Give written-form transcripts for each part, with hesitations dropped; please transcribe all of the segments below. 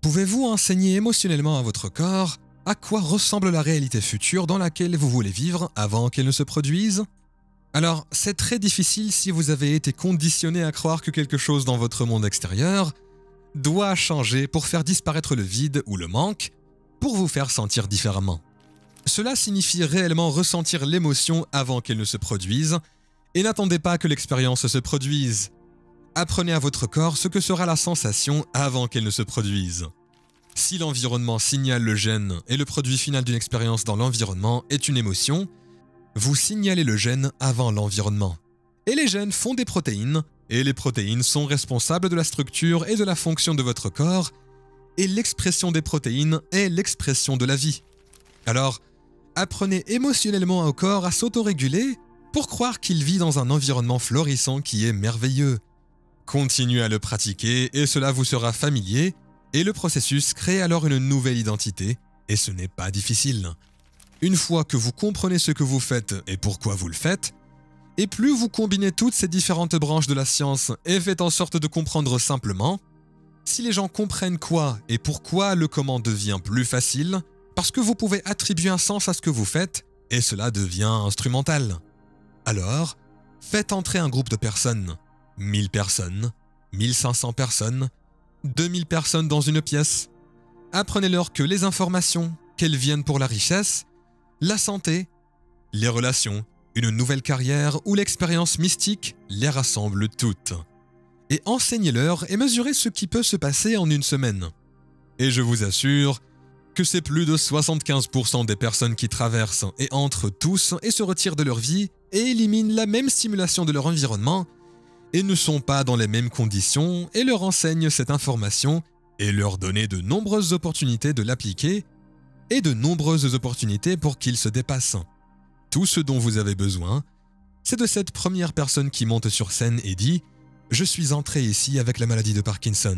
Pouvez-vous enseigner émotionnellement à votre corps à quoi ressemble la réalité future dans laquelle vous voulez vivre avant qu'elle ne se produise? Alors, c'est très difficile si vous avez été conditionné à croire que quelque chose dans votre monde extérieur doit changer pour faire disparaître le vide ou le manque, pour vous faire sentir différemment. Cela signifie réellement ressentir l'émotion avant qu'elle ne se produise, et n'attendez pas que l'expérience se produise. Apprenez à votre corps ce que sera la sensation avant qu'elle ne se produise. Si l'environnement signale le gène et le produit final d'une expérience dans l'environnement est une émotion, vous signalez le gène avant l'environnement. Et les gènes font des protéines, et les protéines sont responsables de la structure et de la fonction de votre corps, et l'expression des protéines est l'expression de la vie. Alors, apprenez émotionnellement au corps à s'autoréguler pour croire qu'il vit dans un environnement florissant qui est merveilleux. Continuez à le pratiquer et cela vous sera familier, et le processus crée alors une nouvelle identité, et ce n'est pas difficile. Une fois que vous comprenez ce que vous faites et pourquoi vous le faites, et plus vous combinez toutes ces différentes branches de la science et faites en sorte de comprendre simplement, si les gens comprennent quoi et pourquoi le comment devient plus facile, parce que vous pouvez attribuer un sens à ce que vous faites, et cela devient instrumental. Alors, faites entrer un groupe de personnes, 1000 personnes, 1500 personnes, 2000 personnes dans une pièce. Apprenez-leur que les informations, qu'elles viennent pour la richesse, la santé, les relations, une nouvelle carrière ou l'expérience mystique les rassemblent toutes. Et enseignez-leur et mesurez ce qui peut se passer en une semaine. Et je vous assure que c'est plus de 75% des personnes qui traversent et entrent tous et se retirent de leur vie et éliminent la même stimulation de leur environnement et ne sont pas dans les mêmes conditions et leur enseignent cette information et leur donner de nombreuses opportunités de l'appliquer et de nombreuses opportunités pour qu'ils se dépassent. Tout ce dont vous avez besoin, c'est de cette première personne qui monte sur scène et dit « Je suis entré ici avec la maladie de Parkinson.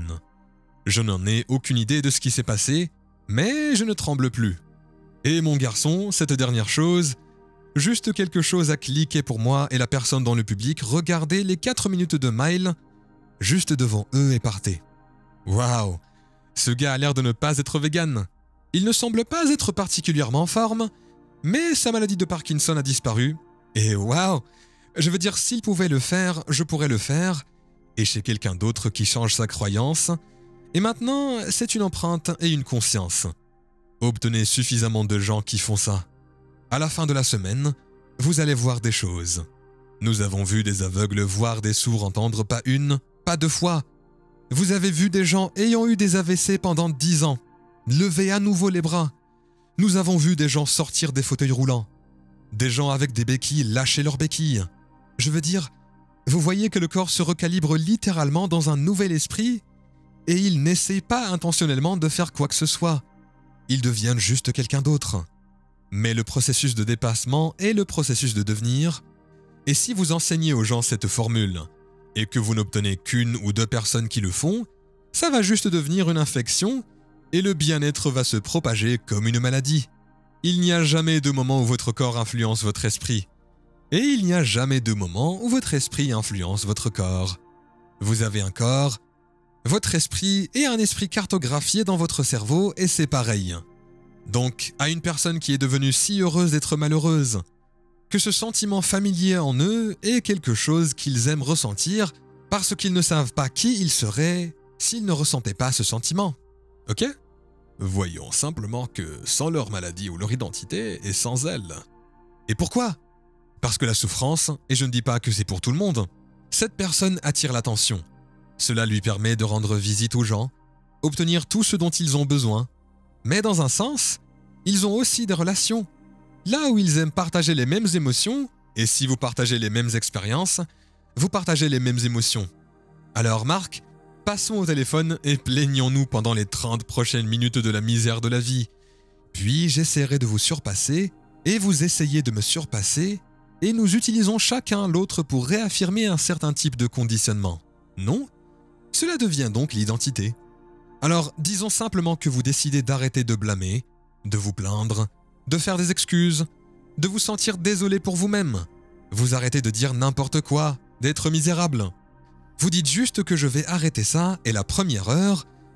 Je n'en ai aucune idée de ce qui s'est passé, mais je ne tremble plus. Et mon garçon, cette dernière chose, juste quelque chose à cliquer pour moi et la personne dans le public, regardez les 4 minutes de Mile juste devant eux et partez. Waouh, ce gars a l'air de ne pas être vegan. Il ne semble pas être particulièrement en forme, mais sa maladie de Parkinson a disparu. Et waouh, je veux dire, s'il pouvait le faire, je pourrais le faire. Et chez quelqu'un d'autre qui change sa croyance. Et maintenant, c'est une empreinte et une conscience. Obtenez suffisamment de gens qui font ça. À la fin de la semaine, vous allez voir des choses. Nous avons vu des aveugles voir des sourds entendre pas une, pas deux fois. Vous avez vu des gens ayant eu des AVC pendant 10 ans. Levez à nouveau les bras. Nous avons vu des gens sortir des fauteuils roulants. Des gens avec des béquilles lâcher leurs béquilles. Je veux dire, vous voyez que le corps se recalibre littéralement dans un nouvel esprit et il n'essaie pas intentionnellement de faire quoi que ce soit. Il devient juste quelqu'un d'autre. Mais le processus de dépassement est le processus de devenir. Et si vous enseignez aux gens cette formule et que vous n'obtenez qu'une ou deux personnes qui le font, ça va juste devenir une infection et le bien-être va se propager comme une maladie. Il n'y a jamais de moment où votre corps influence votre esprit. Et il n'y a jamais de moment où votre esprit influence votre corps. Vous avez un corps, votre esprit et un esprit cartographié dans votre cerveau et c'est pareil. Donc, à une personne qui est devenue si heureuse d'être malheureuse, que ce sentiment familier en eux est quelque chose qu'ils aiment ressentir parce qu'ils ne savent pas qui ils seraient s'ils ne ressentaient pas ce sentiment. Ok? Voyons simplement que sans leur maladie ou leur identité et sans elle. Et pourquoi? Parce que la souffrance, et je ne dis pas que c'est pour tout le monde, cette personne attire l'attention. Cela lui permet de rendre visite aux gens, obtenir tout ce dont ils ont besoin. Mais dans un sens, ils ont aussi des relations. Là où ils aiment partager les mêmes émotions, et si vous partagez les mêmes expériences, vous partagez les mêmes émotions. Alors Marc, passons au téléphone et plaignons-nous pendant les 30 prochaines minutes de la misère de la vie. Puis j'essaierai de vous surpasser, et vous essayez de me surpasser, et nous utilisons chacun l'autre pour réaffirmer un certain type de conditionnement. Non? Cela devient donc l'identité. Alors, disons simplement que vous décidez d'arrêter de blâmer, de vous plaindre, de faire des excuses, de vous sentir désolé pour vous-même. Vous arrêtez de dire n'importe quoi, d'être misérable. Vous dites juste que je vais arrêter ça et la première heure,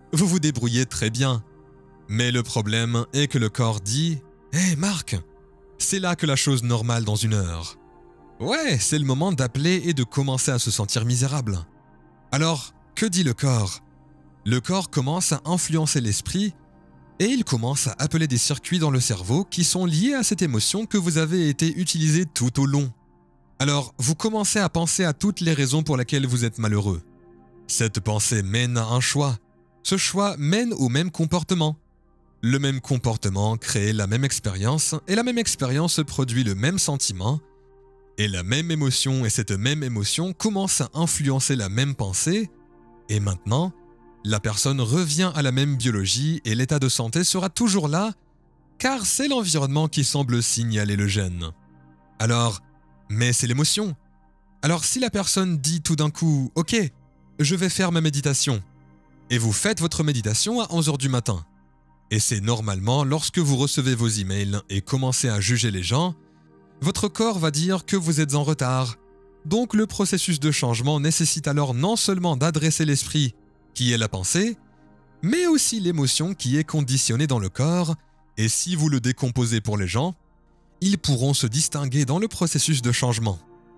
vous vous débrouillez très bien. Mais le problème est que le corps dit « Hé Marc, c'est là que la chose normale dans une heure. » Ouais, c'est le moment d'appeler et de commencer à se sentir misérable. Alors, que dit le corps? Le corps commence à influencer l'esprit et il commence à appeler des circuits dans le cerveau qui sont liés à cette émotion que vous avez été utilisée tout au long. Alors, vous commencez à penser à toutes les raisons pour lesquelles vous êtes malheureux. Cette pensée mène à un choix. Ce choix mène au même comportement. Le même comportement crée la même expérience et la même expérience produit le même sentiment. Et la même émotion et cette même émotion commencent à influencer la même pensée. Et maintenant, la personne revient à la même biologie et l'état de santé sera toujours là, car c'est l'environnement qui semble signaler le gène. Alors, mais c'est l'émotion. Alors si la personne dit tout d'un coup « Ok, je vais faire ma méditation », et vous faites votre méditation à 11h du matin, et c'est normalement lorsque vous recevez vos emails et commencez à juger les gens, votre corps va dire que vous êtes en retard. Donc le processus de changement nécessite alors non seulement d'adresser l'esprit, qui est la pensée, mais aussi l'émotion qui est conditionnée dans le corps, et si vous le décomposez pour les gens, ils pourront se distinguer dans le processus de changement.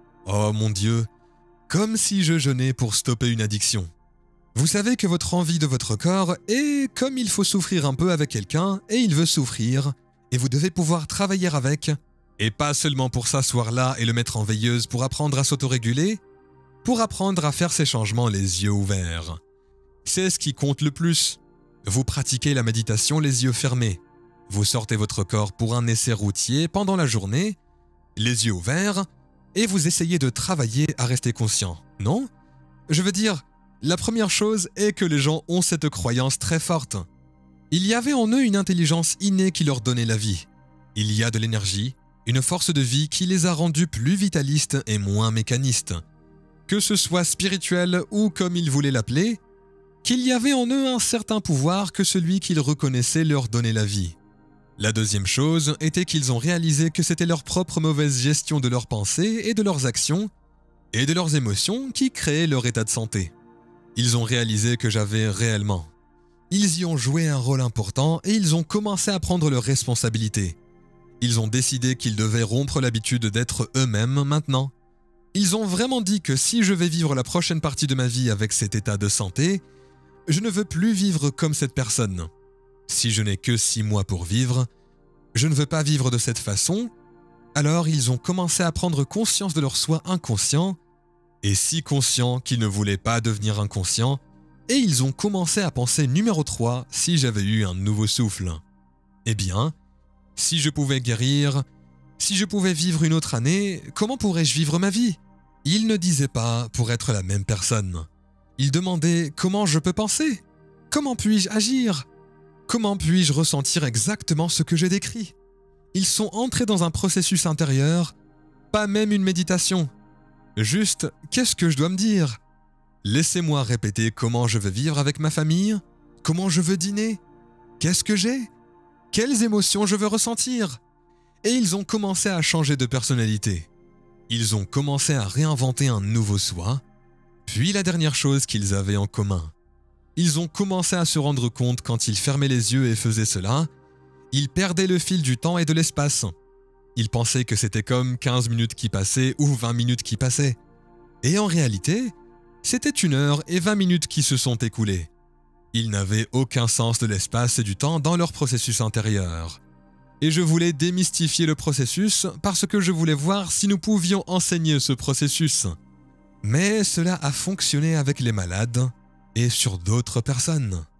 Oh mon Dieu, comme si je jeûnais pour stopper une addiction. Vous savez que votre envie de votre corps est comme il faut souffrir un peu avec quelqu'un et il veut souffrir, et vous devez pouvoir travailler avec, et pas seulement pour s'asseoir là et le mettre en veilleuse pour apprendre à s'autoréguler, pour apprendre à faire ces changements les yeux ouverts. C'est ce qui compte le plus. Vous pratiquez la méditation les yeux fermés. Vous sortez votre corps pour un essai routier pendant la journée, les yeux ouverts, et vous essayez de travailler à rester conscient, non? Je veux dire, la première chose est que les gens ont cette croyance très forte. Il y avait en eux une intelligence innée qui leur donnait la vie. Il y a de l'énergie, une force de vie qui les a rendus plus vitalistes et moins mécanistes. Que ce soit spirituel ou comme ils voulaient l'appeler, qu'il y avait en eux un certain pouvoir que celui qu'ils reconnaissaient leur donnait la vie. La deuxième chose était qu'ils ont réalisé que c'était leur propre mauvaise gestion de leurs pensées et de leurs actions et de leurs émotions qui créaient leur état de santé. Ils ont réalisé que j'avais réellement. Ils y ont joué un rôle important et ils ont commencé à prendre leurs responsabilités. Ils ont décidé qu'ils devaient rompre l'habitude d'être eux-mêmes maintenant. Ils ont vraiment dit que si je vais vivre la prochaine partie de ma vie avec cet état de santé, je ne veux plus vivre comme cette personne. Si je n'ai que 6 mois pour vivre, je ne veux pas vivre de cette façon. Alors ils ont commencé à prendre conscience de leur soi inconscient, et si conscient qu'ils ne voulaient pas devenir inconscients, et ils ont commencé à penser numéro 3 si j'avais eu un nouveau souffle. Eh bien, si je pouvais guérir, si je pouvais vivre une autre année, comment pourrais-je vivre ma vie? Ils ne disaient pas pour être la même personne. Ils demandaient comment je peux penser? Comment puis-je agir? Comment puis-je ressentir exactement ce que j'ai décrit? Ils sont entrés dans un processus intérieur, pas même une méditation. Juste, qu'est-ce que je dois me dire? Laissez-moi répéter comment je veux vivre avec ma famille, comment je veux dîner, qu'est-ce que j'ai, quelles émotions je veux ressentir. Et ils ont commencé à changer de personnalité. Ils ont commencé à réinventer un nouveau soi. Puis la dernière chose qu'ils avaient en commun. Ils ont commencé à se rendre compte quand ils fermaient les yeux et faisaient cela, ils perdaient le fil du temps et de l'espace. Ils pensaient que c'était comme 15 minutes qui passaient ou 20 minutes qui passaient. Et en réalité, c'était 1 heure et 20 minutes qui se sont écoulées. Ils n'avaient aucun sens de l'espace et du temps dans leur processus intérieur. Et je voulais démystifier le processus parce que je voulais voir si nous pouvions enseigner ce processus. Mais cela a fonctionné avec les malades et sur d'autres personnes.